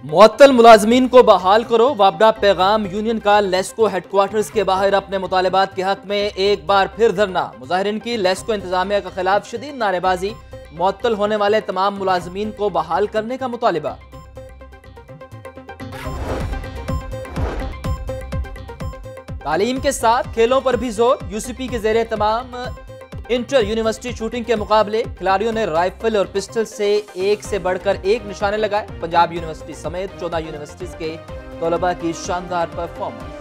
मुअत्तल मुलाजमीन को बहाल करो। वापडा पैगाम यूनियन का लेस्को हेडक्वार्टर्स के बाहर अपने मुतालिबात के हक में एक बार फिर धरना। मुजाहिरीन की लेस्को इंतजामिया के खिलाफ शदीद नारेबाजी। मुअत्तल होने वाले तमाम मुलाजमीन को बहाल करने का मुतालिबा। तालीम के साथ खेलों पर भी जोर। यूसीपी के जेरे तमाम इंटर यूनिवर्सिटी शूटिंग के मुकाबले खिलाड़ियों ने राइफल और पिस्टल से एक से बढ़कर एक निशाने लगाए। पंजाब यूनिवर्सिटी समेत 14 यूनिवर्सिटीज के तलबा की शानदार परफॉर्मेंस।